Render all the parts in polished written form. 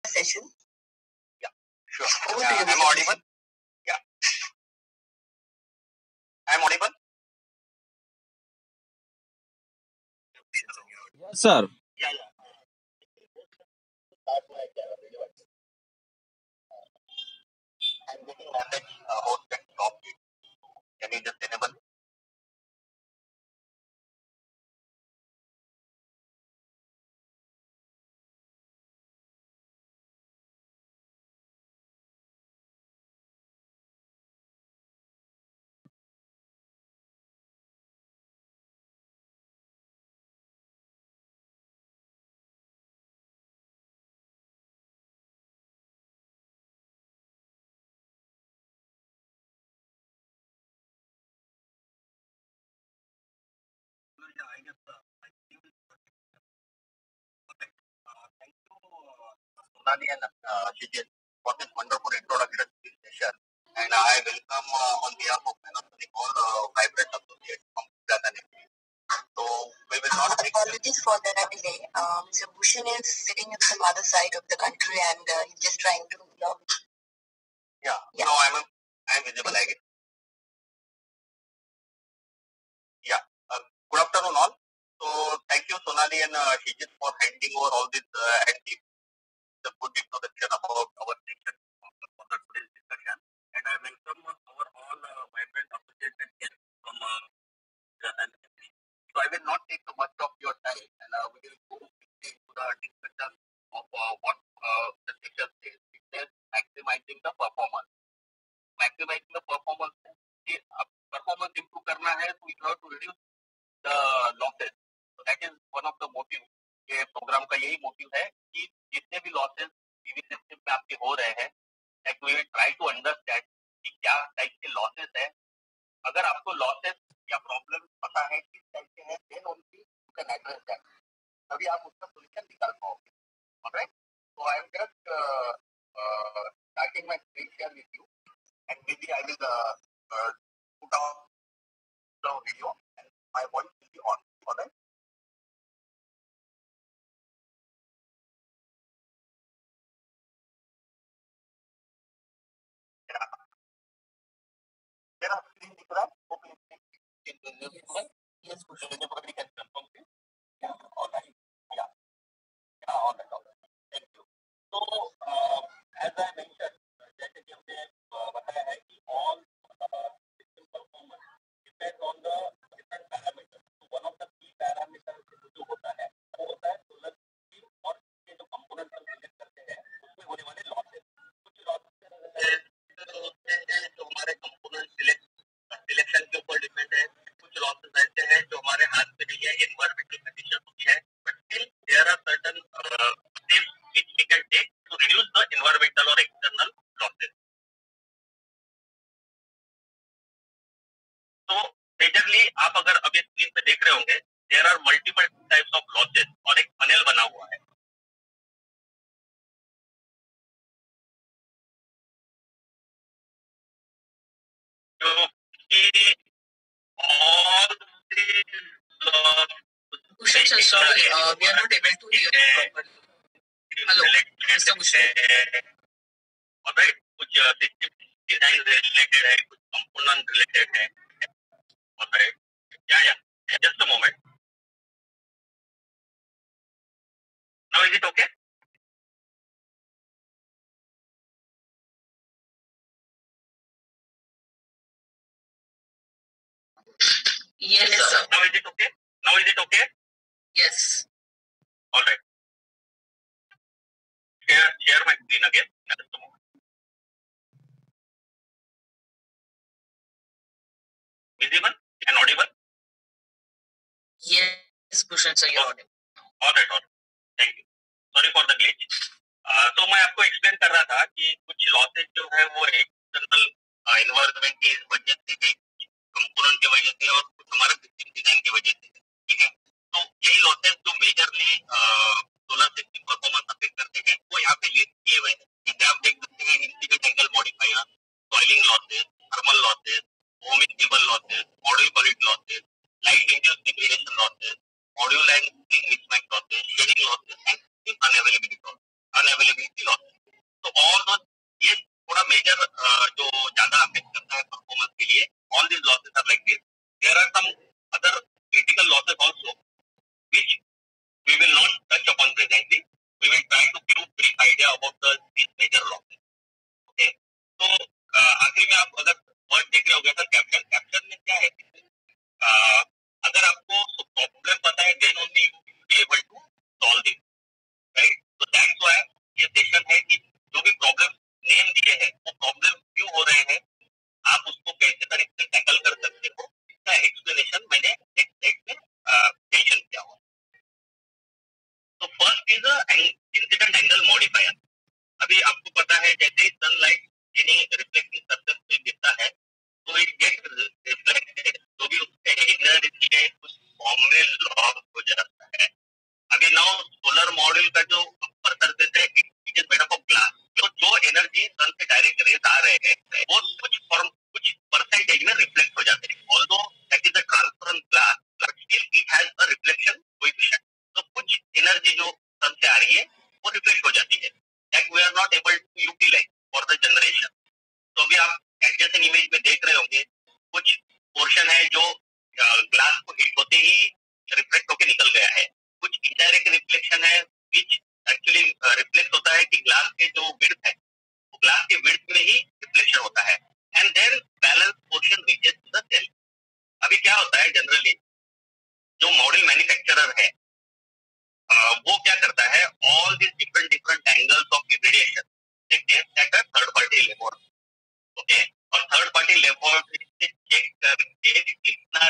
session. Yeah, sure. I'm audible. Yeah, I'm audible. Yes, sir. Yeah. I'm getting message about that topic. Can you just enable? Yeah, I guess. Thank you, Sonali and Shijit, for this wonderful introduction to this session. And I welcome on behalf of Panasonic all vibrant associates from Gujarat and MP. So we will not take. Apologies for the delay. Mr. Bhushan is sitting in some other side of the country and he's just trying to log. Yeah. No, I'm visible, I guess. Yeah. Good afternoon, all. So thank you, Sonali and Shijit, for handing over all this and the good introduction about our session for the today's discussion. And I welcome our all vibrant associates and guests from and so I will not take too much of your time, and we will go quickly into the discussion of what the session says. It says maximizing the performance. Maximizing the performance. Performance improve करना है तो you have to reduce the losses. So that is one of the motive. ये program का यही motive है कि जितने भी लॉसेस पीवी सिस्टम में आपके हो रहे हैं, like we will try to understand कि क्या टाइप के लॉसेस है. अगर आपको लॉसेस या प्रॉब्लम पता है किस टाइप के हैं, then only you can address that. तभी आप उसका solution निकाल पाओगे. Alright? So I am just starting my screen share with you, and maybe I will put on the video, and my voice will be on. Alright? मेरा screen दिख रहा है? Yes, Bhushan. Anybody can confirm this? Yeah, all right. Yeah, all right. Thank you. So, as I mentioned, जैसे कि हमने बताया है कि all system performance depends on the different parameters. So, one of the key parameters जो होता है वो होता है solar system और ये जो components हम select करते हैं उसमें होने वाले losses. कुछ losses जो हमारे component सिलेक्शन के ऊपर डिपेंड है. कुछ लॉसेस ऐसे हैं जो हमारे हाथ में नहीं है, एनवायरमेंटल कंडीशन होती है, but still there are certain steps which we can take to reduce the environmental और एक्सटर्नल लॉसेस. तो मेजरली आप अगर अभी स्क्रीन पे देख रहे होंगे, there are multiple types of losses और एक पैनल बना हुआ है. जो कि all Bhushan, sir, sorry, we are not able to hear you properly. Hello, Mr. Bhushan. Alright, कुछ डिजाइन रिलेटेड है, कुछ कंपोनेंट रिलेटेड है. Alright, yeah. Just a moment. Now is it okay? Yes, sir. Now is it okay? Yes. Alright. Share my screen again. Just a moment. Visible and audible? Yes, Bhushan, sir, you're audible. Alright. Thank you. Sorry for the glitch. तो मैं आपको explain कर रहा था कि कुछ losses जो है वो एक्सटर्नल एनवायरनमेंट की वजह से भी, कंपोनेंट की वजह से और कुछ हमारा सिस्टम डिजाइन की वजह से. ठीक है, तो यही लॉसेज जो majorly solar system performance affect करते हैं वो यहाँ पे लिस्ट किए हुए हैं. जैसे आप देख सकते हैं integrated angle modifier, soiling losses, thermal losses, ohmic cable losses, module quality losses, light induced degradation losses, module and mismatch losses, shading losses and unavailability losses. Unavailability loss. तो ऑल दो ये थोड़ा मेजर जो ज्यादा अफेक्ट करता है performance के लिए, all this losses are like this. There are some other critical losses also which we will not touch upon presently. We will try to give brief idea about these major losses. Okay. तो आखिरी में आप अगर word देख रहे होगे sir, caption caption में क्या है, अगर आपको प्रॉब्लम पता है then only you will be able to solve it, right. तो दैट्स व्हाई ये सेशन है कि जो भी प्रॉब्लम नेम दिए हैं वो प्रॉब्लम क्यों हो रहे हैं, आप उसको कैसे तरीके से टैकल कर सकते हो, इसका एक्सप्लेनेशन मैंने एक स्लाइड में मेंशन किया हुआ। तो first is incident angle modifier. अभी आपको पता है जैसे ही सनलाइट यानी रिफ्लेक्टिंग सरफेस पे गिरता है तो इट गेट रिफ्लेक्टेड, जो भी उसके एनर्जी है कुछ फॉर्म में लॉस हो जाता है। अभी नाउ सोलर मॉड्यूल का जो अपर सरफेस है it is made up of glass, तो जो एनर्जी सन से डायरेक्ट रेज आ रहे हैं वो कुछ परसेंटेज में रिफ्लेक्ट हो जाते हैं। Although that is a transparent glass but still it has a reflection coefficient. तो कुछ एनर्जी जो सन से आ रही है वो रिफ्लेक्ट हो जाती है, that we are not able to utilize for the generation. तो अभी आप एडजेसेंट इमेज में देख रहे होंगे कुछ पोर्शन है जो ग्लास को हिट होते ही रिफ्लेक्ट होके निकल गया है, कुछ इनडायरेक्ट रिफ्लेक्शन है विच एक्चुअली रिफ्लेक्ट होता है कि ग्लास के जो विड्थ है वो ग्लास के विड्थ में ही रिफ्लेक्शन होता है, and then balance portion reaches to the cell. अभी क्या होता है जनरली जो मॉडल मैन्युफैक्चरर है वो क्या करता है, all this different different angles of irradiation they test at a third party labour. Okay, और थर्ड पार्टी लेबोरेटरी से चेक करके कितना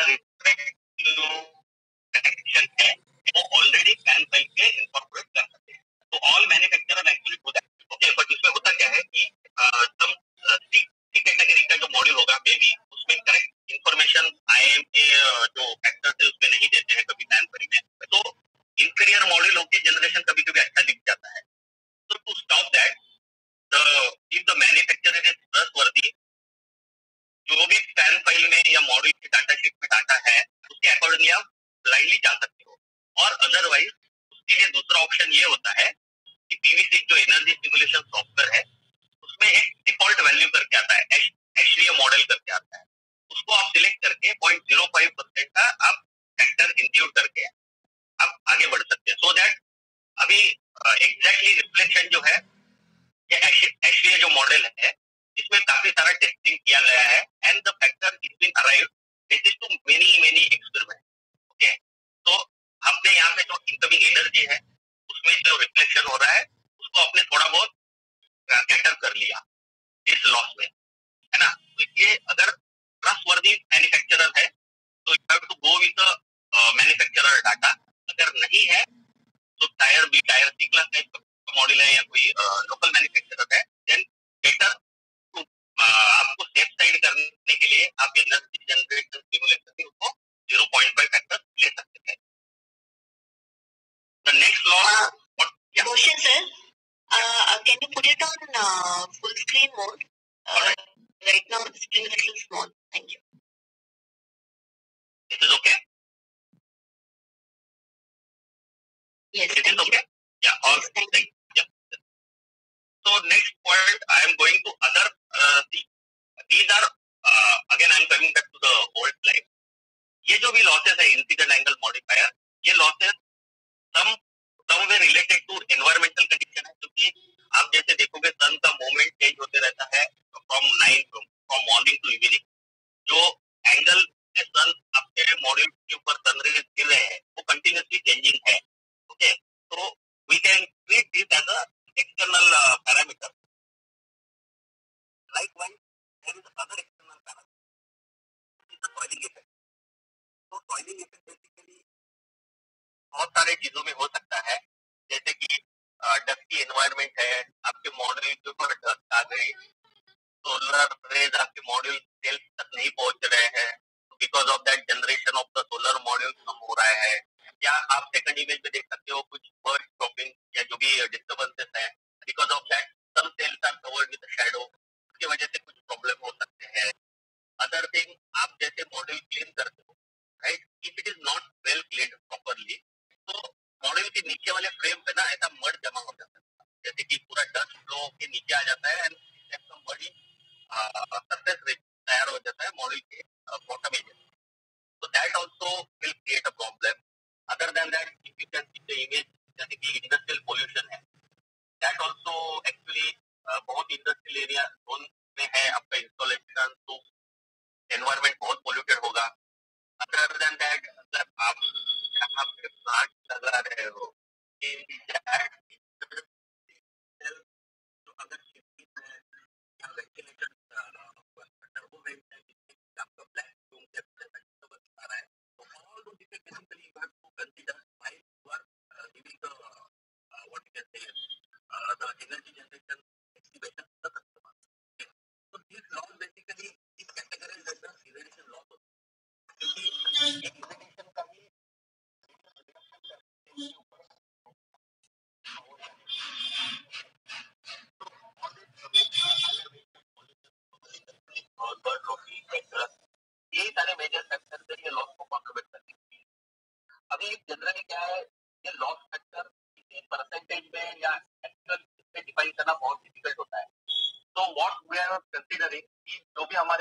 रिफ्लेक्शन है वो ऑलरेडी पैन फाइल पे इंकॉर्पोरेट कर सकते हैं। तो ऑल मैन्युफैक्चरर एक्चुअली होता है। ओके, बट इसमें होता क्या है कि सम कैटेगरी का जो मॉड्यूल होगा मे बी उसमें करेक्ट इंफॉर्मेशन आईएम के जो फैक्टर्स है उसमें नहीं देते हैं कभी पैन फाइल में, तो इंफीरियर मॉड्यूल होके जनरेशन कभी कभी अच्छा दिख जाता है। तो to stop that the if the manufacturer is trustworthy, जो भी पैन फाइल में या मॉड्यूल के डाटा शीट में डाटा है उसके अकॉर्डिंगली आप ब्लाइंडली जा सकते हो। और अदरवाइज उसके लिए दूसरा ऑप्शन ये होता है कि पीवी6 जो एनर्जी सिमुलेशन सॉफ्टवेयर है उसमें एक डिफॉल्ट वैल्यू करके आता है, एचडीए मॉडल करके आता है, उसको आप सिलेक्ट करके 0.05% का आप फैक्टर इंक्लूड करके आप आगे बढ़ सकते हैं। सो दैट अभी एग्जैक्टली रिफ्लेक्शन जो है ये एचडीए जो मॉडल है इसमें काफी सारा टेस्टिंग किया गया है and the factor is been arrived basis to many many experiment. Okay, तो हमने यहाँ पे जो इनकमिंग एनर्जी है उसमें जो रिफ्लेक्शन हो रहा है उसको आपने थोड़ा बहुत कैटर कर लिया इस लॉस में, है ना। तो इसलिए अगर ट्रस्टवर्दी मैन्युफैक्चरर है तो you have to go with manufacturer data, अगर नहीं है तो tier B tier C class type का मॉडल है या कोई लोकल मैन्युफैक्चरर है देन बेटर टू आपको सेफ साइड करने के लिए आप एनर्जी जनरेशन सिमुलेशन से उसको 0.5 फैक्टर ले सकते हैं। The next loss Question, sir. Can you put it on full screen mode? Right now the screen is a little small. Thank you. This is okay? Yes, This is thank okay? you. Yeah, all Yes, right. thank you. Yeah. So next point, I am going to other. These are again I am coming back to the old slide. ये जो भी losses है incident angle modifier, ये losses somewhere related to environmental condition है, क्योंकि आप जैसे देखोगे सन का मूवमेंट चेंज होते रहता है फ्रॉम मॉर्निंग टू इवनिंग। जो एंगल से सन आपके मॉड्यूल के ऊपर सन रेज गिर रहे हैं वो कंटिन्यूसली चेंजिंग है। ओके, तो we can treat this as a external parameter. Likewise there is other external parameter is the soiling effect. तो सॉइलिंग इफेक्ट बेसिकली बहुत सारे चीजों में हो सकता है, जैसे कि डस्टी एनवायरनमेंट है, आपके मॉड्यूल के ऊपर डस्ट आ गई, सोलर रेज आपके मॉड्यूल सेल्स तक नहीं पहुंच रहे हैं, because of that generation of the solar module कम हो रहा है। या आप सेकंड इमेज में देख सकते हो कुछ बर्ड स्टॉपिंग या जो भी डिस्टर्बेंसेस है, because of that some cells are covered with shadow, उसकी वजह से कुछ प्रॉब्लम हो सकते हैं। अदर थिंग, आप जैसे मॉड्यूल क्लीन करते हो, right, if it is not well cleaned properly तो मॉड्यूल के नीचे वाले फ्रेम पे ना ऐसा मड जमा हो जाता है, जैसे के नीचे आ जाता है एंड सम बड़ी सरफेस तैयार हो जाता है मॉडल के bottom area. So that also will create a problem. Other than that, if you can see the image, जैसे कि इंडस्ट्रियल पोल्यूशन है, that also actually बहुत इंडस्ट्रियल एरिया जोन में है आपका इंस्टॉलेशन, तो एनवायरमेंट बहुत पोल्यूटेड होगा. अदर देन दैट, अगर आप जहाँ पे प्लांट लगा रहे हो, तो अगर सिटी में या वेंटिलेशन टर्बोवेंट है, आपका ब्लैक रूम टेम्परेचर बता रहा है, तो ऑल दो चीजें basically you have to consider while you are giving the what you can say the energy generation activation to the customer. So these laws basically is categorized as the irradiation laws, क्योंकि irradiation का ही यही सारे major factor से ये loss को contribute करते हैं. अभी जनरली क्या है, ये लॉस फैक्टर किसी परसेंटेज में या एक्चुअल में डिफाइन करना बहुत डिफिकल्ट होता है. तो व्हाट वी आर कंसीडरिंग कि जो भी हमारे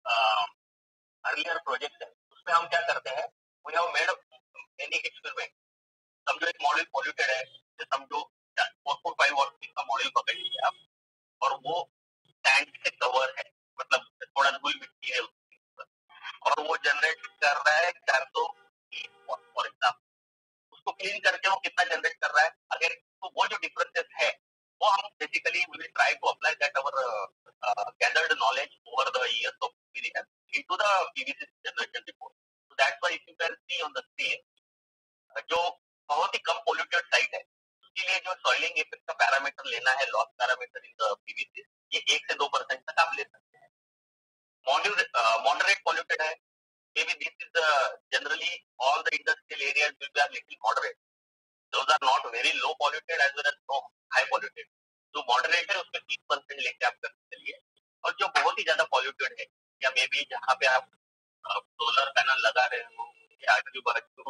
अर्लियर प्रोजेक्ट है उसमें हम क्या करते हैं, we have made any experiment. समझो एक मॉडल पॉल्यूटेड है, समझो 4.5 वॉट का मॉडल पकड़ लीजिए आप, और वो टैंक से कवर है, मतलब थोड़ा धूल मिट्टी है उसके ऊपर, और वो जनरेट कर रहा है 400 फॉर एग्जाम्पल. उसको क्लीन करके वो कितना जनरेट कर रहा है, अगर तो वो जो डिफरेंसेस है वो हम basically we will try to apply that our gathered knowledge over the years of experience into the PVC generation report. So that's why if you can see on the screen, जो बहुत ही कम polluted site है उसके लिए जो soiling effect का parameter लेना है, loss parameter in the PVC, ये 1 से 2% तक आप ले सकते हैं. मॉडरेट पोल्यूटेड है, maybe this is generally all the industrial areas will be a little moderate. Those are not very low polluted as well as no high polluted. जो moderate है उसमें 30% लेके आप कर चलिए. और जो बहुत ही ज्यादा पॉल्यूटेड है, या मे बी जहाँ पे आप सोलर पैनल लगा रहे हो या आजू बाजू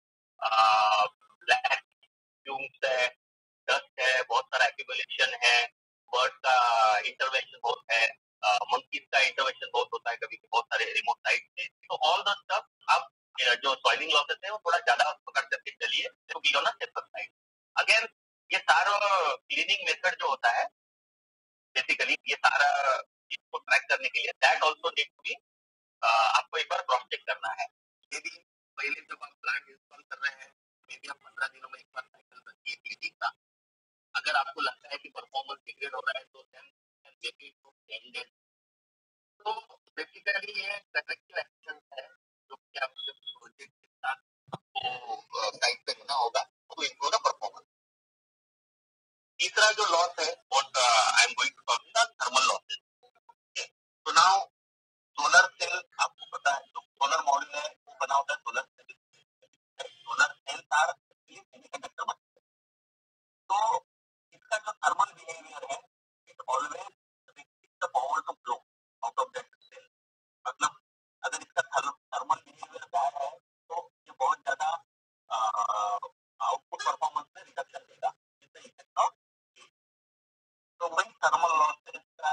ब्लैक फ्यूम्स है, डस्ट है, बहुत सारा एक्यूमुलेशन है, बर्ड का इंटरवेंशन बहुत है, मंकीज का इंटरवेंशन बहुत होता है कभी बहुत सारे रिमोट साइट में. तो ऑल द स्टफ आप जो सॉइलिंग लॉसेस है वो थोड़ा ज्यादा पकड़ करके चलिए, तो be on a safer side. Again ये सारा क्लीनिंग मेथड जो होता है, बेसिकली ये सारा चीज को ट्रैक करने के लिए that also need to be, आपको एक बार क्रॉस चेक करना है. मे बी पहले जब आप प्लांट इंस्टॉल कर रहे हैं, मे बी आप 15 दिनों में एक बार साइकिल रखिए क्लीनिंग का. अगर आपको लगता है कि परफॉर्मेंस डिग्रेड हो रहा है तो then make it to 10 days. तो बेसिकली ये करेक्टिव एक्शन है जो कि आपके प्रोजेक्ट के साथ आपको साइट पे लेना होगा टू इंप्रूव द परफॉर्मेंस. तीसरा जो लॉस है, what I am going to talk about, thermal losses. तो नाउ सोलर सेल, आपको पता है जो सोलर मॉड्यूल है वो बना होता है solar cell. Solar cell are semiconductor material. तो इसका जो थर्मल बिहेवियर है, it always restrict the power to flow out of that cell. मतलब अगर इसका थर्मल बिहेवियर बैड है तो ये बहुत ज्यादा आउटपुट परफॉर्मेंस में रिडक्शन देगा. तो वही थर्मल लॉसेस का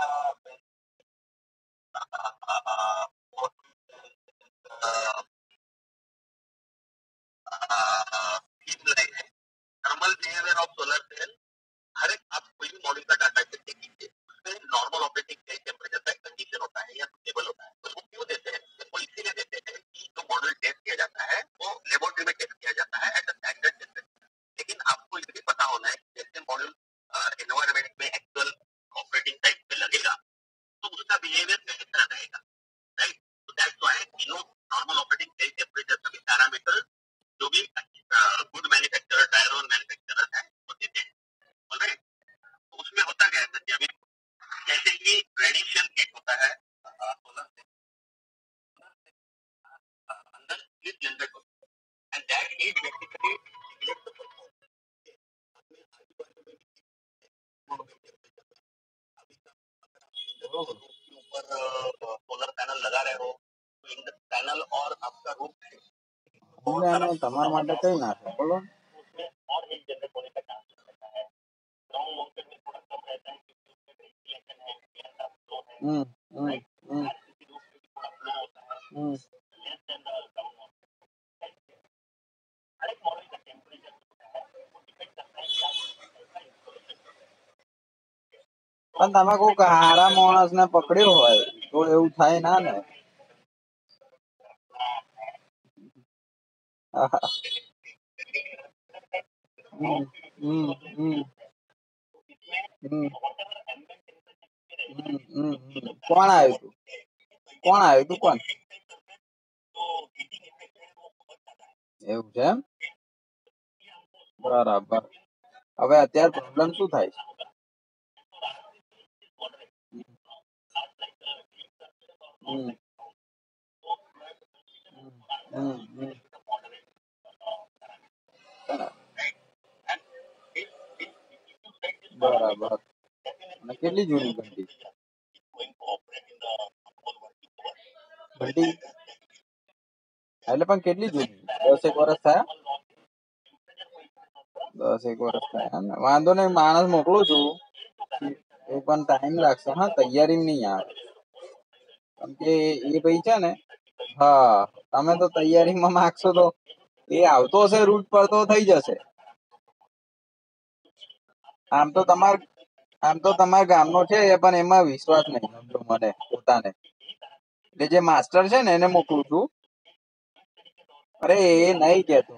thermal behaviour of solar cell. हर एक आप कोई भी मॉड्यूल का डाटा सेट देखिए, उसमें नॉर्मल ऑपरेटिंग टेम्परेचर का कंडीशन होता है या सुटेबल होता है. तो वो क्यों देते हैं? वो इसीलिए देते हैं कि जो मॉडल टेस्ट किया जाता है वो लेबोरेटरी में टेस्ट किया जाता है एट अ स्टैंडर्ड टेम्परेचर. लेकिन आपको ये भी पता होना है कि जैसे मॉड्यूल एनवायरमेंट में एक्चुअल ऑपरेटिंग साइट पे लगेगा तो उसका बिहेवियर कैसा रहेगा, राइट? तो that's why normal operating temperature का भी पैरामीटर जो भी good manufacturer, tier one manufacturer है वो देते हैं. ऑलराइट. तो उसमें होता क्या है सर, अभी जैसे कि रेडिएशन हीट होता है सोलर से अंदर हीट जनरेट होता है and that heat basically regulates the performance. ऊपर सोलर पैनल लगा रहे हो तो इन पैनल और आपका रूफ તમારા માટે કઈ ના છે બોલો. उसमें और हीट जनरेट होने का चांस रहता है. ग्राउंड माउंटेड में थोड़ा कम रहता है हम्म हम्म हम्म हम्म પણ તમે કોઈક હારા માણસ ને પકડ્યો હોય તો એવું થાય ના ને. હમ હમ હમ હમ કોણ આવ્યું તું? કોણ આવ્યું તું? કોણ? એવું છે એમ? બરાબર. હવે અત્યારે પ્રોબ્લેમ શું થાય છે? હમ હમ હમ બરાબર. અને કેટલી જૂની ઘંટી? ઘંટી એટલે પણ કેટલી જૂની? 10 વર્ષ થયા? 10 વર્ષ થયા એમ ને? વાંધો નહીં, માણસ મોકલું છું. એ પણ ટાઈમ લાગશે હા, તૈયારી નહીં આવે. કેમ કે એ ભાઈ છે ને, હા, તમે તો તૈયારીમાં માગશો તો એ આવતો હશે રૂટ પર તો થઈ જશે. આમ તો તમારા ગામનો છે પણ એમાં વિશ્વાસ નહીં સમજો મને પોતાને. એટલે જે માસ્ટર છે ને એને મોકલું છું. અરે એ નહીં કેતો.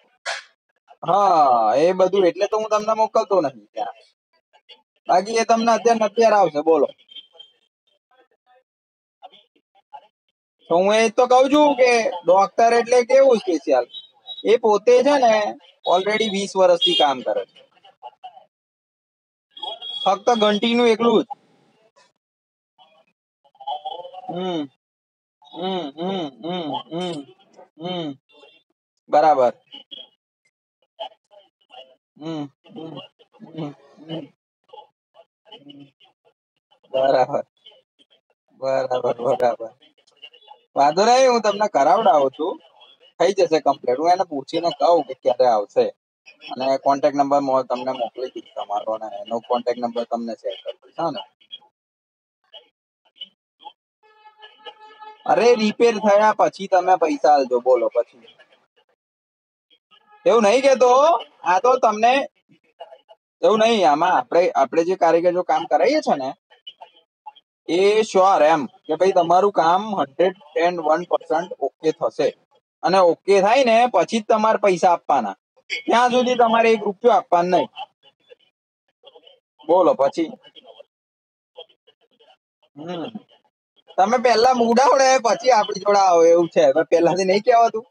હા એ બધું એટલે તો હું તમને મોકલતો નથી ત્યાં. બાકી એ તમને અત્યારે આવશે બોલો. તો હું એ તો કઉ છું કે ડોક્ટર એટલે કેવું સ્પેશિયલ. એ પોતે છે ને ઓલરેડી 20 વર્ષથી કામ કરે છે. ફક્ત ઘંટીનું એકલું જ. હમ હમ હમ હમ હમ હમ બરાબર. હમ હમ હમ હમ બરાબર બરાબર બરાબર. વાંધો નહીં, હું તમને કરાવડાવું છું. થઈ જશે કમ્પ્લીટ. હું એને પૂછીને કહું કે ક્યારે આવશે અને કોન્ટેક્ટ નંબર તમને મોકલી દઈશ તમારો અને એનો કોન્ટેક્ટ નંબર તમને શેર કરી દઈશ. હા ને? અરે રિપેર થયા પછી તમે પૈસા આલજો બોલો પછી. એવું નહીં કેતો. આ તો તમને એવું નહીં. આમાં આપણે જે કારીગર જો કામ કરાવીએ છે ને એ શ્યોર એમ કે ભાઈ તમારું કામ 101% ઓકે થશે. અને ઓકે થાય ને પછી જ તમારે પૈસા આપવાના. ત્યાં સુધી તમારે 1 રૂપિયો આપવાનો નહીં. બોલો પછી. હમ તમે પહેલા મુડાવો ને પછી આપણી જોડે આવો એવું છે. પહેલાથી નહીં કહેવાતું?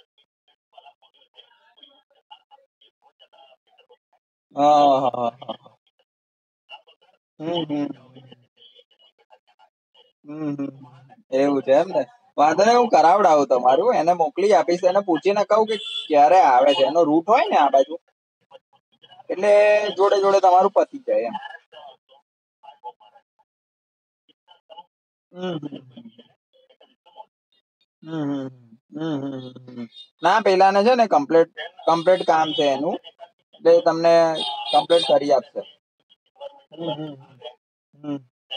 હા હા હા. હમ હમ હમ એવું છે એમ ને? વાંધો નહીં, હું કરાવડાવું તમારું. એને મોકલી આપીશ. એને પૂછીને કહું કે ક્યારે આવે છે. એનો રૂટ હોય ને આ બાજુ એટલે જોડે જોડે તમારું પતી જાય એમ. હમ હમ હમ ના પેલાને છે ને કમ્પ્લીટ કામ છે એનું એટલે તમને કમ્પ્લીટ કરી આપશે. હમ હમ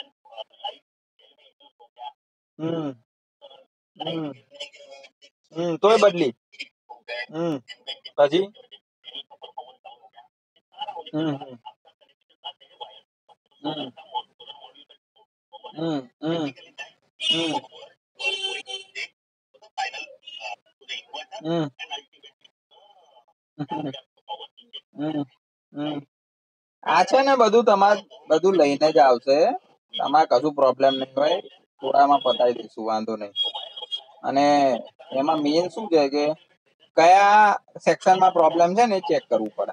હમ હમ તોય બદલી. હમ પછી હમ હમ હમ હમ હમ હમ હમ હમ આ છે ને બધું તમારે બધું લઈને જ આવશે. તમારે કશું પ્રોબ્લેમ નહીં હોય. થોડામાં પતાવી દઈશું, વાંધો નહીં. અને એમાં મેન શું છે કે કયા સેક્શનમાં પ્રોબ્લેમ છે ને એ ચેક કરવું પડે.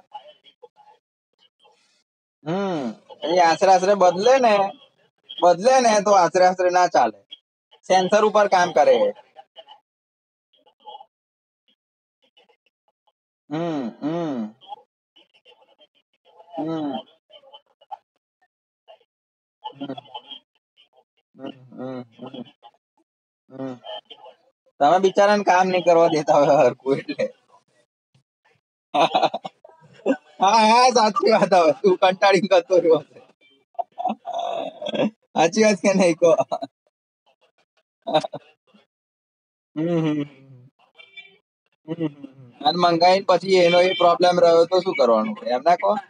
એ આશરે આશરે બદલે ને તો આશરે આશરે ના ચાલે. સેન્સર ઉપર કામ કરે. હમ હમ હમ હમ હમ હમ હમ તમે બિચારાને કામ નહીં કરવા દેતા હોય હરખું એટલે. હા હા સાચી વાત. હવે તું કંટાળી કરતો રહ્યો હશે. સાચી વાત કે નહીં કહો? હમ. અને મંગાઈને પછી એનો એ પ્રોબ્લેમ રહ્યો તો શું કરવાનું એમ ના કહો?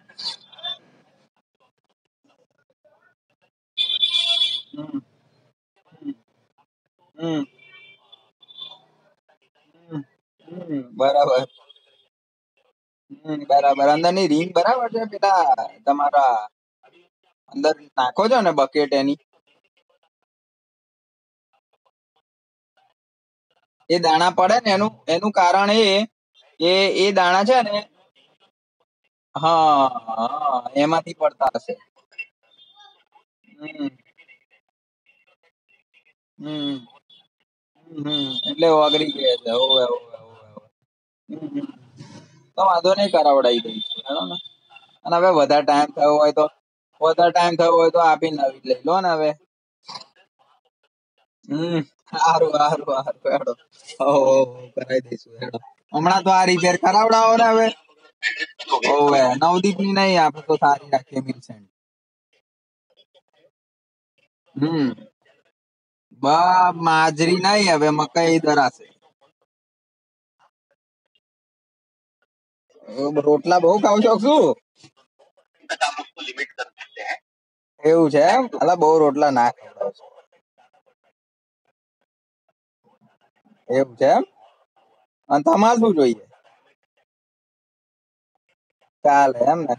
હમ. હમ. બરાબર. બરાબર. અંદરની રિંગ બરાબર છે પેલા તમારા અંદર નાખો છો ને બકેટ એની એ દાણા પડે ને એનું એનું કારણ એ દાણા છે ને હા હા એમાંથી પડતા હશે. હમ હમ એટલે ઓગળી ગયા છે. ઓવે ઓવે ઓવે ઓવે. હમ. તો વાંધો નહીં કરાવડાવી દઈશું હેડો ને. અને હવે વધારે ટાઈમ થયો હોય તો આપી નવી લઈ લો ને હવે. સારું સારું સારું હેડો. હો કરાવી દઈશું હેડો. હમણાં તો આ રિપેર કરાવડાવો ને હવે. ઓવે નવદીપ ની નહીં આપડે તો સારી રાખીએ મિલસેન્ટ. હમ માજરી નહીં હવે મકાઈ દરાશે. રોટલા બહુ ખાવ છો શું? आप उसको लिमिट कर सकते हैं। એવું છે એમ? અલા બહુ રોટલા ના ખવડાવશો. એવું છે એમ? અને તમારે શું જોઈએ? ચાલે એમ ને?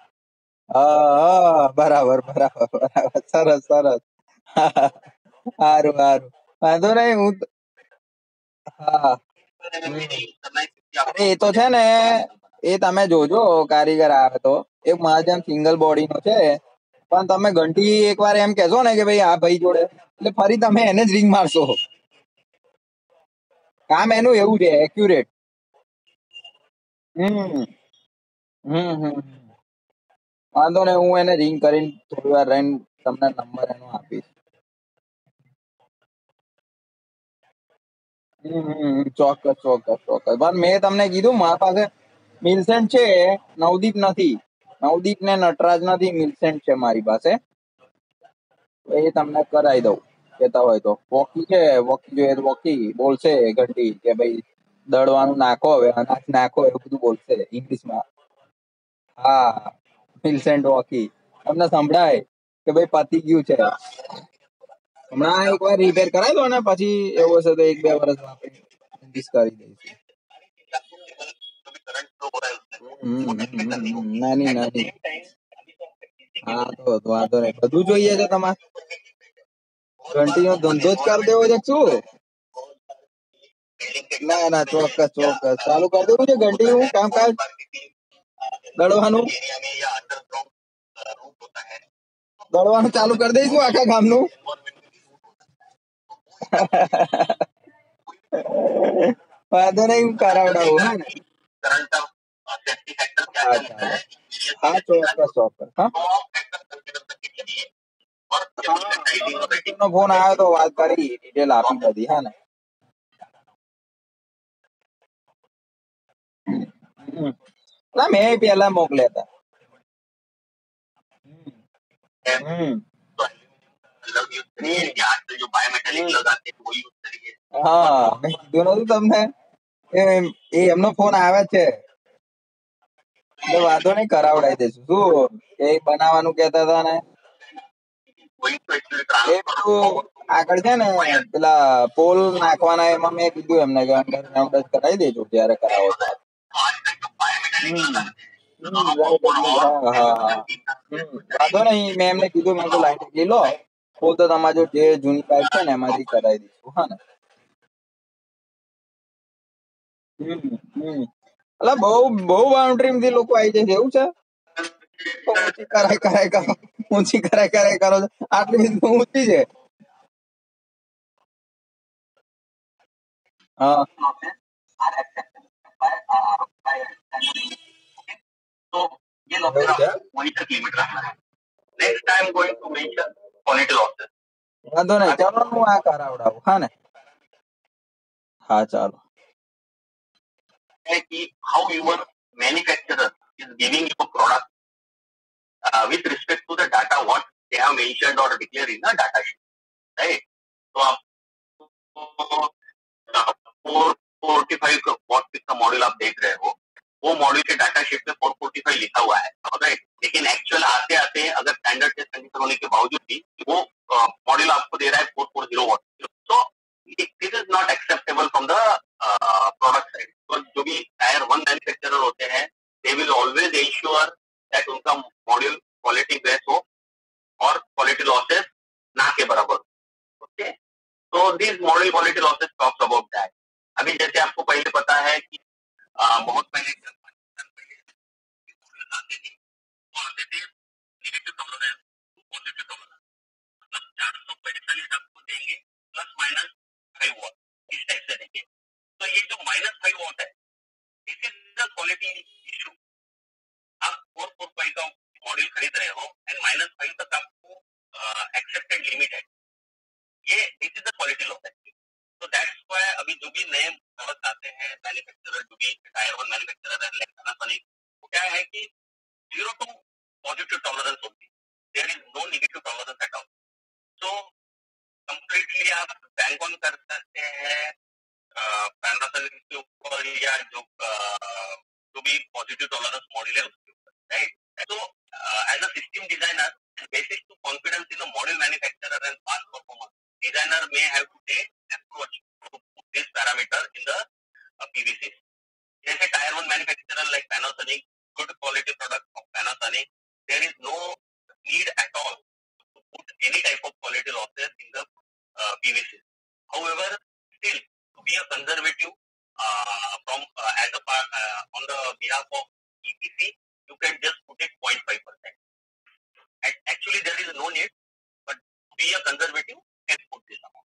હા બરાબર બરાબર બરાબર સરસ સરસ. સારું સારું વાંધો નહીં હા. અરે એ તો છે ને એ તમે જોજો કારીગર આવે તો એક મહાજન સિંગલ બોડી નો છે પણ તમે ઘંટી એકવાર એમ કહેશો ને કે ભાઈ આ ભાઈ જોડે એટલે ફરી તમે એને જ રિંગ મારશો. કામ એનું એવું છે એક્યુરેટ. હમ હમ. વાંધો નહીં હું એને રિંગ કરીને થોડી વાર રહીને તમને નંબર એનો આપીશ. ચોક્કસ ચોક્કસ ચોક્કસ પણ મેં તમને કીધું મારા પાસે મિલસેન્ટ છે નવદીપ નથી. નવદીપ ને નટરાજ નથી મિલસેન્ટ છે મારી પાસે. તો એ તમને કરાવી દઉં કેતા હોય તો. વોકી છે વોકી જોઈએ તો વોકી બોલશે ઘંટી કે ભાઈ દળવાનું નાખો હવે અનાજ નાખો એવું બધું બોલશે ઇંગ્લિશમાં. હા મિલસેન્ટ વોકી તમને સંભળાય કે ભાઈ પતી ગયું છે. હમણાં એક વાર રિપેર કરાવી દો ને પછી એવું હશે તો 1-2 વર્ષ વાપરી કરી દઈશું. નાની નાની હા તો વાંધો નહીં બધું જોઈએ છે તમારે. ઘંટીનો ધંધો જ કરી દેવો છે શું? ના ના ચોક્કસ ચોક્કસ ચાલુ કરી દેવું છે ઘંટીનું કામકાજ દળવાનું. દળવાનું ચાલુ કરી દઈશું આખા ગામનું. વાંધો નહીં હું કરાવડાવું હા ને. હા ચાલો હા ચોક્કસ ચોક્કસ હા. નો ફોન આવ્યો તો વાત કરી ડિટેલ આપી બધી હા ને. ના મેં પેલા મોકલ્યા હતા. હમ હા મેં કીધું નતું તમને એ એમનો ફોન આવે છે એટલે વાંધો નહીં કરાવડાવી દઈશું શું એ બનાવવાનું કેતા હતા ને એ બધું આગળ છે ને પેલા પોલ નાખવાના એમાં મેં કીધું એમને કે અંડરગ્રાઉન્ડ જ કરાવી દેજો ત્યારે કરાવો તો. હા હા હા વાંધો નહીં મેં એમને કીધું મેં તો લાઈટ એટલી લો પોલ તો તમારે જો જે જૂની પાઇપ છે ને એમાંથી કરાવી દઈશું હા ને. એટલે બહુ બહુ બાઉન્ડ્રી માંથી લોકો આવી જાય છે એવું છે. તો ઊંચી કરાય કરાય કરો ઊંચી કરાય કરાય કરો આટલી બધી ઊંચી છે. હા એવું છે વાંધો નહીં ચાલો હું આ કરાવડાવું હા ને. હા ચાલો. How your manufacturer is giving you a product with respect to the data what they have mentioned or declared in the data sheet, right? तो आपको 445 वॉट पीक का मॉड्यूल आप देख रहे हो, वो मॉड्यूल के डाटा शीट में 445 लिखा हुआ है, राइट? लेकिन एक्चुअल आते आते अगर स्टैंडर्ड टेस्ट कंडीशन होने के बावजूद भी वो मॉड्यूल आपको दे रहा है 440 watt. So this is not acceptable from the product side. तो जो भी टायर 1 मैन्युफैक्चरर होते हैं, they will always ensure that उनका मॉड्यूल क्वालिटी बेस्ड हो और क्वालिटी लॉसेस ना के बराबर। ओके, तो this model quality losses talks about that. अभी जैसे आपको पहले पता है कि बहुत पहले मॉडल आते थे, वो आते थे नेगेटिव टॉलरेंस, पॉजिटिव टॉलरेंस, मतलब 445 आपको देंगे प्लस माइनस 5 वॉट, इस टाइप से देंगे। तो ये जो माइनस 5 वॉट है, this is the quality issue. आप 445 का मॉडल खरीद रहे हो एंड -5 तक आपको एक्सेप्टेड लिमिट है, ये this is the quality loss है। तो दैट्स व्हाई अभी जो भी नए प्रोडक्ट आते हैं मैन्युफैक्चरर, जो भी टायर 1 मैन्युफैक्चरर है लाइक पैनासोनिक, वो क्या है कि 0 टू पॉजिटिव टॉलरेंस होती है, there is no negative tolerance at all. So completely आप बैंक ऑन कर सकते हैं पैनासोनिक के ऊपर या जो भी पॉजिटिव टॉलरेंस मॉडल है उसके ऊपर, right? So as a system designer, basis to confidence in the model manufacturer and past performance, designer may have to take approach to put this parameter in the PVC. जैसे tier 1 manufacturer like Panasonic, good quality product of Panasonic, there is no need at all to put any type of quality losses in the PVC. However, still to be a conservative from as a part on the behalf of EPC, you can just put it 0.5%. Actually, there is no need, but be a conservative and put this amount.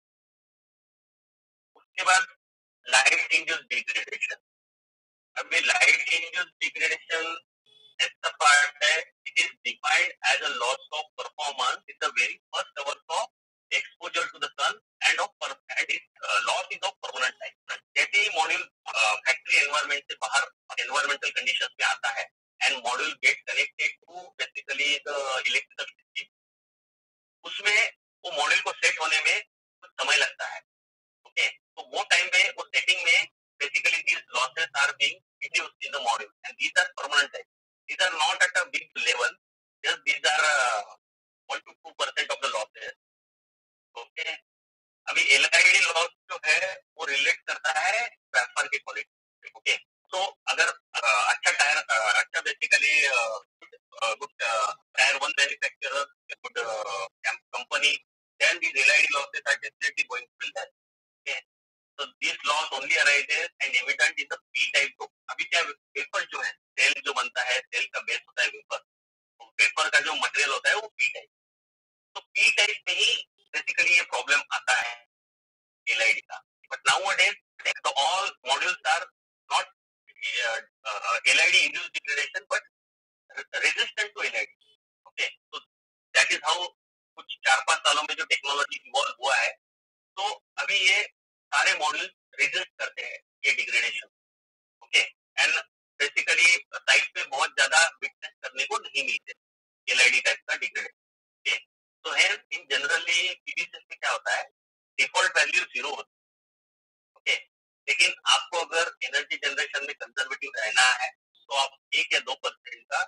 उसके बाद light induced degradation. अभी light induced degradation ऐसा part है, it is defined as a loss of performance in the very first hours of exposure to the sun and of and it loss is of permanent type. जैसे ही module factory environment से बाहर environmental conditions में आता है and module get connected to basically the electrical system, उसमें वो module को सेट होने में कुछ समय लगता है। ओके, तो वो टाइम में वो सेटिंग में basically these losses are being reduced in the module and these are permanent type. These are not at a big level, just these are 1 to 2% of the losses. Okay, अभी LID loss जो है वो relate करता है transfer की quality. Okay, तो अगर अच्छा टायर अच्छा basically good tyre 1 manufacturer, good company, then these LID losses are definitely going to be less. Okay, so this loss only arises and evident in the P type group. अभी क्या vapour जो है, cell जो बनता है, cell का base होता है वेपर, तो वेपर का जो मटेरियल होता है वो P टाइप। तो P टाइप में ही बेसिकली ये प्रॉब्लम आता है LID का। But nowadays the all modules are not LID induced degradation but resistant to LID. Okay, so that is how कुछ 4-5 सालों में जो टेक्नोलॉजी इवॉल्व हुआ है, तो अभी ये सारे मॉडल रेजिस्ट करते हैं ये degradation. Okay, and basically site पे बहुत ज्यादा विटनेस करने को नहीं मिलते एलआईडी टाइप का डिग्रेडेशन। ओके, तो है इन जनरली पीवीसी में क्या होता है, डिफॉल्ट वैल्यू 0 होती है। ओके, लेकिन आपको अगर एनर्जी जनरेशन में कंजर्वेटिव रहना है तो आप 1 या 2% का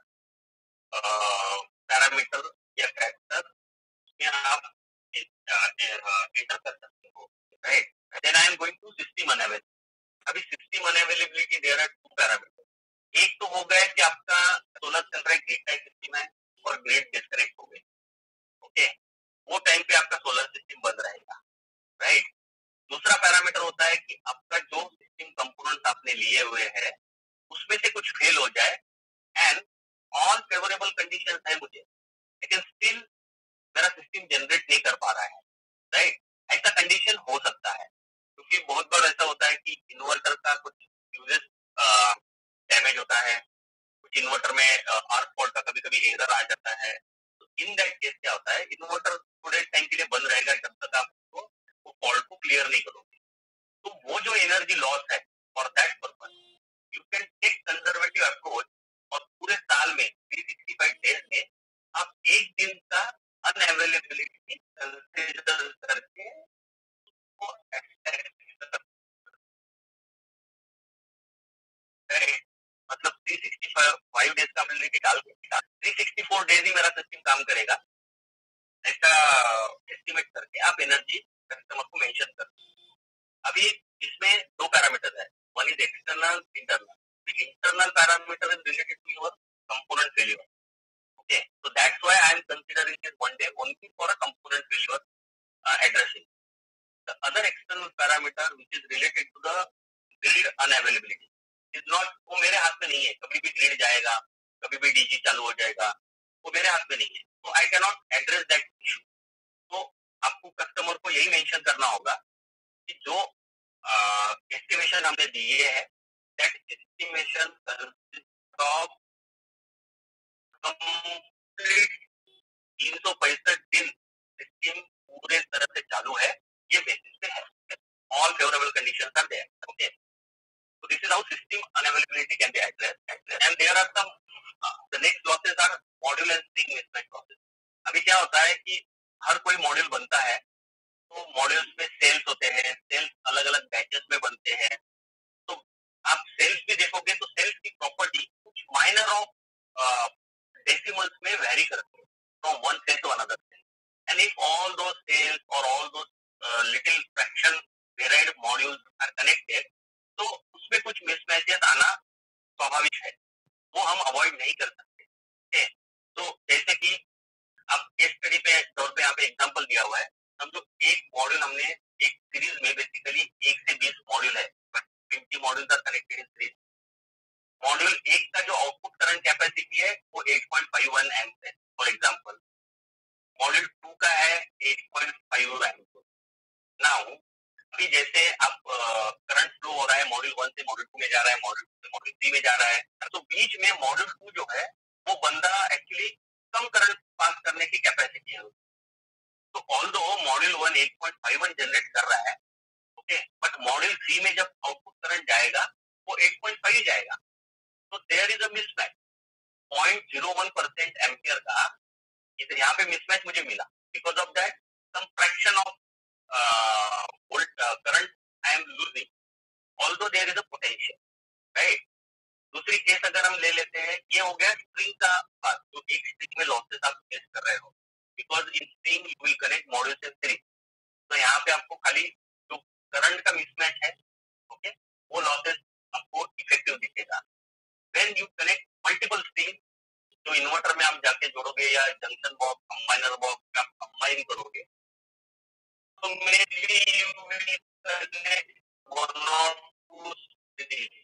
पैरामीटर या फैक्टर में आप एंटर कर सकते हो, right? Then I am going to system unavailability. अभी system unavailability there are 2 parameter. एक तो हो गया कि आपका सोलर चल रहा है, ग्रिड टाइप सिस्टम है और ग्रिड डिस्कनेक्ट हो गई। ओके, वो टाइम पे आपका सोलर सिस्टम बंद रहेगा, राइट? दूसरा पैरामीटर होता है कि आपका जो सिस्टम कंपोनेंट आपने लिए हुए हैं उसमें से कुछ फेल हो जाए एंड ऑल फेवरेबल कंडीशन है मुझे, लेकिन स्टिल मेरा सिस्टम जनरेट नहीं कर पा रहा है, राइट? ऐसा कंडीशन हो सकता है क्योंकि बहुत बार ऐसा होता है कि इन्वर्टर का कुछ फ्यूजेस डैमेज होता है, कुछ इन्वर्टर में आर्क फॉल्ट का कभी कभी एरर आ जाता है। तो इन दैट केस क्या होता है, इन्वर्टर थोड़े टाइम के लिए बंद रहेगा जब तक आप वो फॉल्ट को क्लियर नहीं करोगे। तो वो जो एनर्जी लॉस है, for that purpose you can take conservative approach और पूरे साल में 365 डेज में आप एक दिन का अनअवेलेबिलिटी कंसीडर करके वो मतलब 365 डेज का अवेलेबिलिटी डाल के 364 डेज ही मेरा सिस्टम काम करेगा ऐसा एस्टिमेट करके आप एनर्जी कस्टमर को मेंशन कर। अभी इसमें दो पैरामीटर है, one is external, internal. Internal parameter is related to your component failure. Okay, so that's why I am considering this one day only for a component failure addressing. The other external parameter which is related to the grid unavailability is not, वो मेरे हाथ में नहीं है, कभी भी grid जाएगा, कभी भी डीजी चालू हो जाएगा, वो मेरे हाथ में नहीं है, तो I cannot address that issue. तो आपको कस्टमर को यही मेंशन करना होगा कि जो एस्टिमेशन हमने दिए है, that estimation consists of complete 365 दिन सिस्टम पूरे तरह से चालू है, ये बेसिस पे है। All favourable conditions are there. Okay, so this is how system unavailability can be addressed and there are some the next losses are module and string mismatch losses. अभी क्या होता है कि हर कोई मॉड्यूल बनता है तो मॉड्यूल्स में सेल्स होते हैं, सेल्स अलग अलग बैचेस में बनते हैं, तो आप सेल्स भी देखोगे तो सेल्स की प्रॉपर्टी कुछ माइनर ऑफ डेसिमल्स में वेरी करते हैं from one cell to another cell. And if all those cells or all those little fraction varied modules are connected, तो उसमें कुछ मिसमैचेस आना स्वाभाविक है, वो हम अवॉइड नहीं कर सकते। okay? तो जैसे कि अब केस स्टडी पे तौर पे यहाँ पे एग्जांपल दिया हुआ है, समझो एक मॉड्यूल हमने एक सीरीज में बेसिकली 1 से 20 मॉड्यूल है, 20 modules are connected in series. Module एक का जो आउटपुट करंट कैपेसिटी है वो 8.51 एम्प है फॉर एग्जांपल, मॉड्यूल 2 का है 8.5 एम्प। नाउ अभी जैसे आप करंट फ्लो हो रहा है, मॉड्यूल 1 से मॉड्यूल 2 में जा रहा है, मॉड्यूल 2 से मॉड्यूल 3 में जा रहा है, तो बीच में मॉड्यूल 2 जो है वो बंदा एक्चुअली कम करंट पास करने की कैपेसिटी है। तो ऑल्दो मॉड्यूल 1 8.51 जनरेट कर रहा है, ओके, बट मॉड्यूल 3 में जब आउटपुट करंट जाएगा वो 8.5 जाएगा, तो there is a mismatch 0.01% ampere का इधर यहाँ पे मिसमैच मुझे मिला, because of that some fraction of current I am losing although there is a potential, right. दूसरी केस अगर हम ले लेते हैं, ये हो गया स्ट्रिंग का बात, तो एक स्ट्रिंग में लॉसेस आप फेस कर रहे हो, because in string you will connect modules in series, तो यहाँ पे आपको खाली जो करंट का मिसमैच है, ओके, वो लॉसेस आपको इफेक्टिव दिखेगा। When you connect multiple string, जो इन्वर्टर में आप जाके जोड़ोगे या जंक्शन बॉक्स कंबाइनर बॉक्स आप कंबाइन करोगे, तो maybe you will connect one और टू स्ट्रिंग।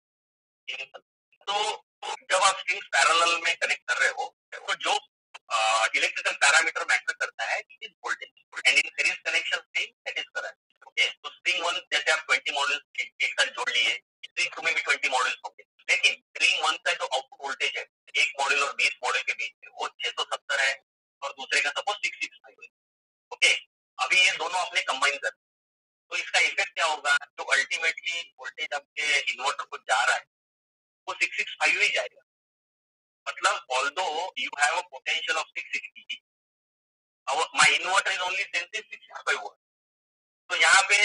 तो जब आप स्ट्रिंग्स पैरेलल में कनेक्ट कर रहे हो तो जो इलेक्ट्रिकल पैरामीटर मैटर करता है it is voltage, and in series connection string that is current. Okay, तो स्ट्रिंग 1 जैसे आप 20 मॉड्यूल्स एक साथ जोड़ लिए, स्ट्रिंग 2 में भी 20 मॉड्यूल्स होंगे, लेकिन स्ट्रिंग 1 का जो आउटपुट वोल्टेज है एक मॉड्यूल और 20 मॉड्यूल के बीच में वो 670 है और दूसरे का सपोज 665 है। ओके, अभी ये दोनों आपने कंबाइन कर, तो इसका इफेक्ट क्या होगा, जो अल्टीमेटली वोल्टेज आपके इन्वर्टर को जा रहा है वो 665 ही जाएगा। मतलब although you have a potential of 660, my inverter is only sensing 665 volt, तो यहाँ पे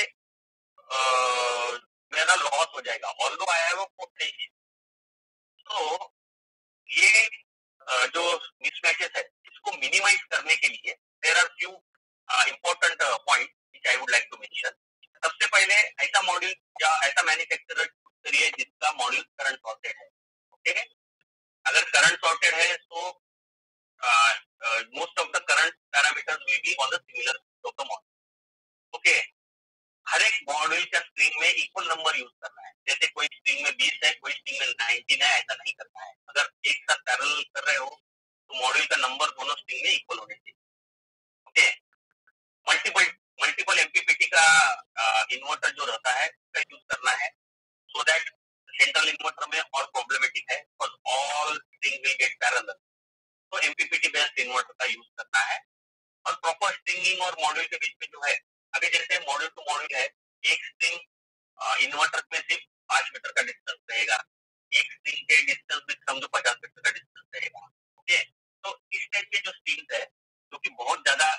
मेरा लॉस हो जाएगा although I have a potential. तो ये जो मिसमैचेस है इसको मिनिमाइज करने के लिए there are few important point which I would like to mention. सबसे पहले ऐसा मॉड्यूल या ऐसा मैन्युफैक्चरर करिए जिसका मॉड्यूल करंट सॉर्टेड है। ओके, अगर करंट सॉर्टेड है तो most of the current parameters will be on the similar of the module. Okay, हर एक मॉड्यूल का स्ट्रिंग में इक्वल नंबर यूज करना है, जैसे कोई स्ट्रिंग में 20 है कोई स्ट्रिंग में 19 है, ऐसा नहीं करना है। अगर एक साथ पैरेलल कर रहे हो तो मॉड्यूल का नंबर दोनों स्ट्रिंग में इक्वल होने चाहिए। ओके, मल्टीपल मल्टीपल एमपीपीटी का इन्वर्टर जो रहता है उसका यूज करना है, सो दैट सेंट्रल इन्वर्टर में और प्रॉब्लमेटिक है because all string will get parallel, तो एमपीपीटी बेस्ड इन्वर्टर का यूज करना है। और प्रॉपर स्ट्रिंगिंग और मॉड्यूल के बीच में जो है, अभी जैसे मॉड्यूल टू मॉड्यूल है, एक स्ट्रिंग इन्वर्टर में सिर्फ 5 मीटर का डिस्टेंस रहेगा, एक स्ट्रिंग के डिस्टेंस में समझो 50 मीटर का डिस्टेंस रहेगा। ओके, तो इस टाइप के जो स्ट्रिंग्स है जो कि बहुत ज्यादा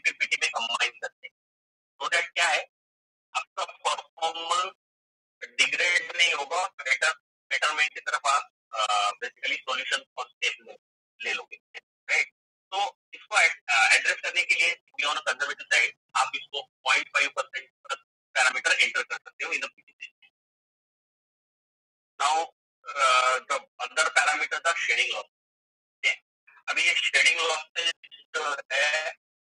पीपीटी में कंबाइन करते हैं, तो दैट क्या है, आपका परफॉर्मेंस डिग्रेड नहीं होगा, बेटरमेंट की तरफ आप बेसिकली सॉल्यूशन और स्टेप ले लोगे, राइट। तो इसको एड्रेस करने के लिए बी ऑन कंजर्वेटिव साइड आप इसको 0.5% पैरामीटर एंटर कर सकते हो in the PPT. Now the other parameter था शेडिंग लॉस। अभी ये शेडिंग लॉसेस है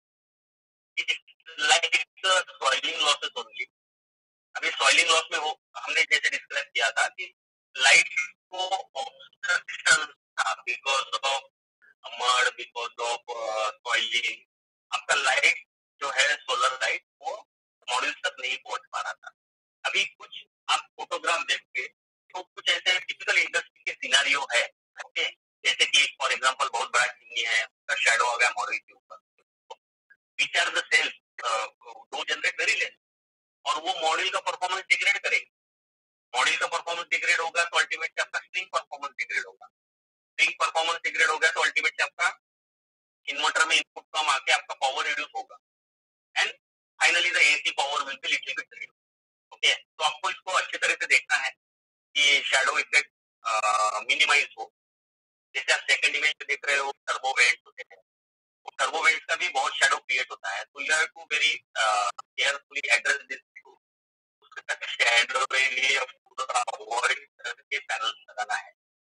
लाइक सॉइलिंग लॉसेस ओनली। अभी सॉइलिंग लॉस में वो हमने जैसे डिस्कस किया था कि लाइट को ऑब्स्ट्रक्शन था because of mud, because of soiling, आपका लाइट जो है सोलर लाइट वो मॉड्यूल तक नहीं पहुंच पा रहा था। अभी कुछ आप फोटोग्राफ देखोगे तो कुछ ऐसे टिपिकल इंडस्ट्री के सिनारियो है, ओके, जैसे कि फॉर एग्जांपल बहुत बड़ा चिमनी है, उसका शैडो आ गया मॉडल के ऊपर, which are the cells do generate very less और वो मॉडल का परफॉर्मेंस डिग्रेड करेगा। मॉडल का परफॉर्मेंस डिग्रेड होगा तो अल्टीमेटली आपका स्ट्रिंग परफॉर्मेंस डिग्रेड होगा। स्ट्रिंग परफॉर्मेंस डिग्रेड होगा तो अल्टीमेटली आपका इन्वर्टर में इनपुट कम आके आपका पावर रिड्यूस होगा and finally the AC power will be little bit reduce. Okay, तो आपको इसको अच्छी तरह से देखना है कि शैडो इफेक्ट मिनिमाइज हो। जैसे आप सेकंड इमेज पे देख रहे हो टर्बो वेंट्स होते हैं, तो टर्बो वेंट्स का भी बहुत शैडो क्रिएट होता है, तो you have to very carefully address this issue. Shadow area पूरा अवॉइड करके पैनल लगाना है।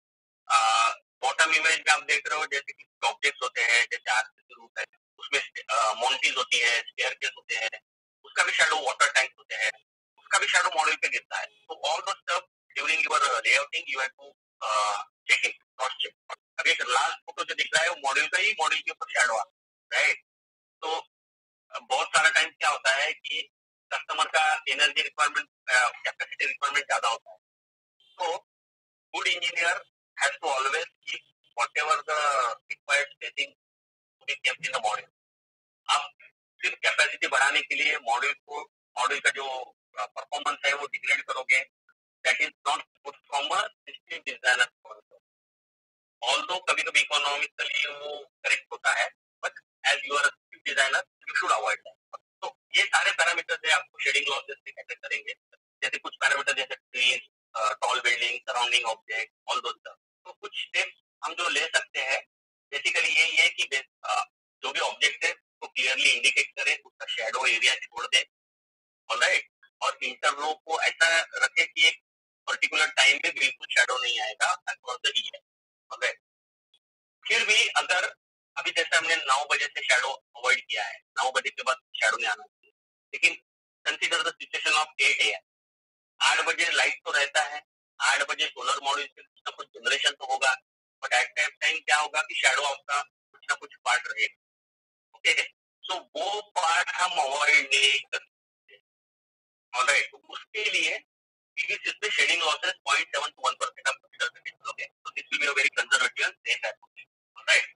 बॉटम इमेज में आप देख रहे हो जैसे कि ऑब्जेक्ट्स होते हैं, जैसे आरसीसी रूफ है, उसमें मोन्टीज होती है, स्टेयरकेस होते हैं, उसका भी शैडो, वाटर टैंक होते हैं, उसका भी शैडो मॉडल पे गिरता है। तो all those stuff during your layouting you have to check it, cross check. अभी एक लास्ट फोटो जो दिख रहा है वो मॉडल का ही मॉडल के ऊपर शैडो आ, राइट। तो बहुत सारा टाइम क्या होता है कि कस्टमर का एनर्जी रिक्वायरमेंट, कैपेसिटी रिक्वायरमेंट ज्यादा होता है, तो good engineer has to always keep whatever the required spacing to be kept in the model. आप सिर्फ कैपेसिटी बढ़ाने के लिए मॉडल का जो परफॉर्मेंस है वो डिग्रेड करोगे, that is not good from a system designer point of view. Although कभी कभी इकोनॉमिकली वो करेक्ट होता है, but as you are designer you should avoid that. तो ये सारे पैरामीटर्स है आपको शेडिंग लॉसेस से कैसे करेंगे, जैसे कुछ पैरामीटर जैसे trees, tall building, surrounding object, all those stuff. तो कुछ स्टेप्स हम जो ले सकते हैं बेसिकली यही है कि जो भी ऑब्जेक्ट है उसको क्लियरली इंडिकेट करें, उसका शेडो एरिया छोड़ दें, ऑलराइट, और इंटरलो को ऐसा रखे कि एक पर्टिकुलर टाइम में बिल्कुल शेडो नहीं आएगा अक्रॉस द ईयर, ऑलराइट। फिर भी अगर अभी जैसे हमने 9 बजे से शैडो अवॉइड किया है, 9 बजे के बाद शैडो नहीं आना चाहिए, लेकिन consider the situation of 8 AM, 8 बजे लाइट तो रहता है, 8 बजे सोलर मॉड्यूल से कुछ ना कुछ जनरेशन तो होगा, बट एट दैट टाइम क्या होगा कि शैडो आपका कुछ ना कुछ पार्ट रहेगा, ओके। सो वो पार्ट हम अवॉइड नहीं कर सकते, ऑलराइट। तो उसके लिए पीवी में शेडिंग लॉसेस 0.7 to 1% आप कंसीडर करके चलोगे, तो this will be a very conservative and safe approach, alright.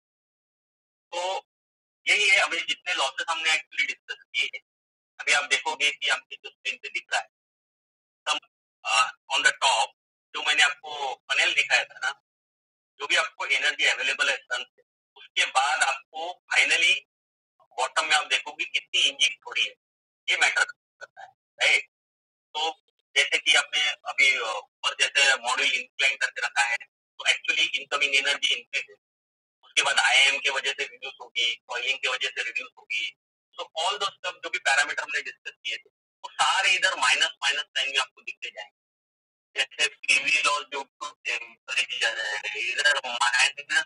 तो यही है अभी जितने लॉसेस हमने एक्चुअली डिस्कस किए हैं। अभी आप देखोगे कि आपकी जो स्क्रीन पे दिख रहा है ऑन द टॉप, जो मैंने आपको पैनल दिखाया था ना, जो भी आपको एनर्जी अवेलेबल है सन से, उसके बाद आपको फाइनली बॉटम में आप देखोगे कितनी इंजेक्ट हो रही है, ये मैटर करता है, राइट। तो जैसे कि आपने अभी ऊपर जैसे मॉड्यूल इंक्लाइन करके रखा है, तो एक्चुअली इनकमिंग एनर्जी इंक्रीज है, उसके बाद आईएम की वजह से रिड्यूस होगी, कॉइलिंग की वजह से रिड्यूस होगी। तो ऑल दो सब जो भी पैरामीटर हमने डिस्कस किए थे वो सारे इधर माइनस माइनस साइन में आपको दिखते जाएंगे। जैसे PV loss due to temperature है, इधर माइनस,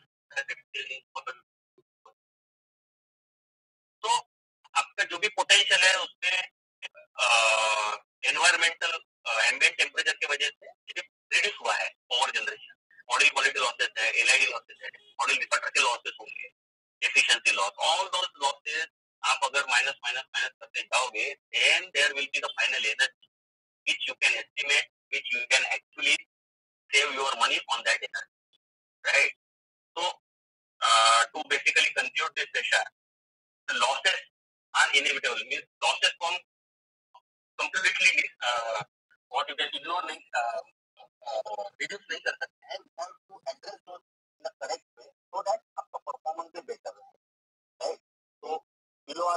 तो आपका जो भी पोटेंशियल है उसमें एनवायरमेंटल एम्बिएंट टेम्परेचर की वजह से रिड्यूस हुआ है power generation. Model quality losses है, एलआईडी लॉसेस है, मॉडल इन्वर्टर के लॉसेस होंगे, efficiency loss, all those losses आप अगर माइनस माइनस माइनस करते जाओगे, then there will be the final energy which you can estimate, which you can actually save your money on that energy, right? So, to basically conclude this session, the losses are inevitable. Means losses from completely what you can ignore नहीं, reduce नहीं कर सकते हैं. You have to address those in the correct way so that आपका performance भी better हो, right? So below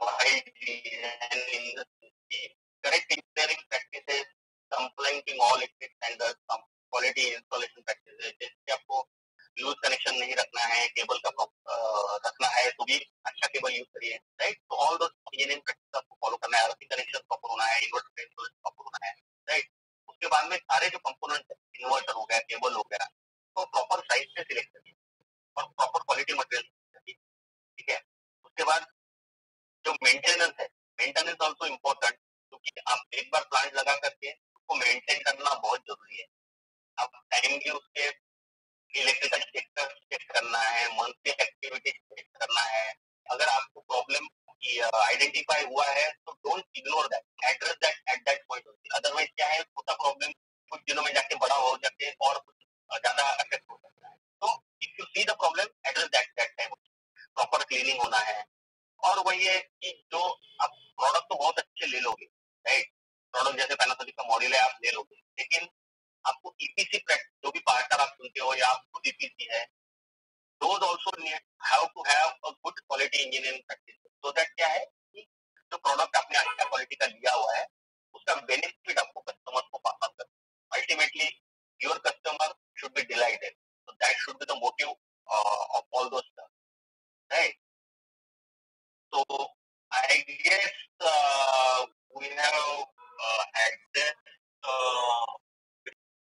hygiene and correct engineering practices, complying to all ethics standards, quality installation practices, जैसे आपको लूज कनेक्शन नहीं रखना है, cable का रखना है तो भी अच्छा केबल यूज करिए, राइट। तो ऑल दो इंजीनियरिंग प्रैक्टिस आपको फॉलो करना है, अर्थिंग कनेक्शन प्रॉपर होना है, इन्वर्टर इंस्टॉलेशन प्रॉपर होना है, राइट। उसके बाद में सारे जो कंपोनेंट है, इन्वर्टर हो गया, केबल हो गया, तो प्रॉपर साइज से सिलेक्ट करिए और प्रॉपर क्वालिटी मटेरियल करिए, ठीक है। उसके बाद जो मेंटेनेंस है, मेंटेनेंस ऑल्सो इम्पोर्टेंट, क्योंकि आप एक बार प्लांट लगा करके उसको मेंटेन करना बहुत जरूरी है। आप टाइमली उसके इलेक्ट्रिकल चेक करना है, मंथली एक्टिविटी चेक करना है। अगर आपको प्रॉब्लम आइडेंटिफाई हुआ है तो don't ignore that, address that at that point. Otherwise क्या है, छोटा प्रॉब्लम कुछ दिनों में जाके बड़ा हो जाके और ज्यादा अफेक्ट हो सकता है। तो if you see the problem, address that time, proper cleaning होना है। और वही है कि जो आप प्रोडक्ट तो बहुत अच्छे ले लोगे, राइट, प्रोडक्ट जैसे पैनासोनिक का मॉडल है आप ले लोगे, लेकिन आपको ईपीसी जो भी पार्टनर आप सुनते हो या आप खुद ईपीसी है, those also have to have a good quality engineering practice, so that क्या है कि जो प्रोडक्ट आपने अच्छा क्वालिटी का लिया हुआ है उसका बेनिफिट आपको कस्टमर को पास ऑन करना। Ultimately your customer should be delighted, so that should be the